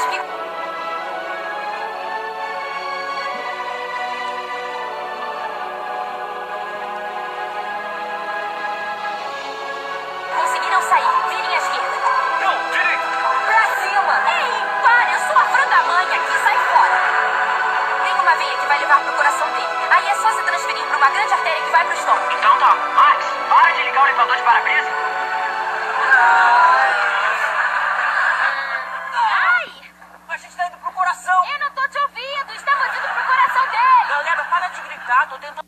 acho que... Conseguiram sair. Virem à esquerda. Não, direita. Pra cima. Ei, para. Eu sou a Fran da mãe aqui. Sai fora. Tem uma veia que vai levar pro coração dele. Aí é só se transferir pra uma grande artéria que vai pro estômago. Então tá. Max, para de ligar o limpador de para-brisa. A gente tá indo pro coração. Eu não tô te ouvindo. Estamos indo pro coração dele. Galera, para de gritar. Tô tentando...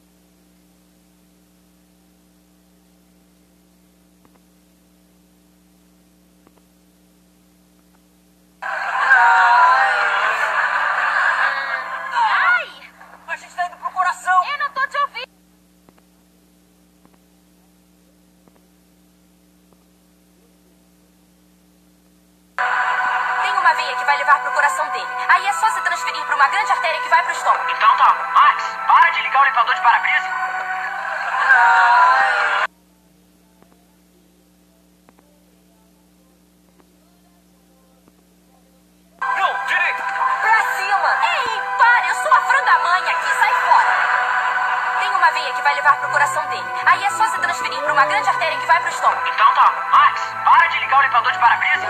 A gente tá indo pro coração. Eu não tô te ouvindo. Tem uma veia que vai levar pro coração dele. Aí é só se transferir pra uma grande artéria que vai pro estômago. Então tá. Max, para de ligar o limpador de para-brisa. Não, direita. Pra cima. Ei, para. Eu sou a Fran da mãe aqui. Sai fora. Tem uma veia que vai levar pro coração dele. Aí é só se transferir pra uma grande artéria que vai pro estômago. Então tá. Max, para de ligar o limpador de para-brisa.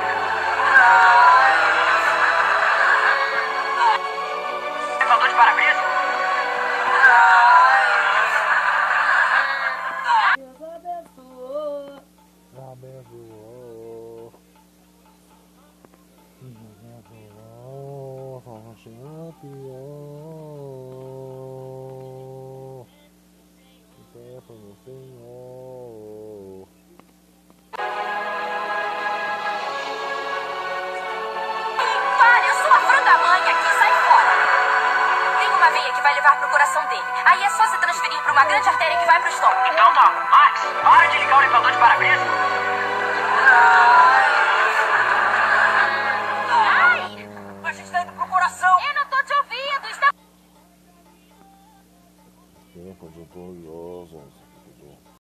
Limpador de para-brisa. Para, eu sou a Fran da mãe aqui. Sai fora. Tem uma veia que vai levar pro coração dele. Aí é só se transferir pra uma grande artéria que vai pro estômago. Então tá. Max, para de ligar o limpador de para-brisa.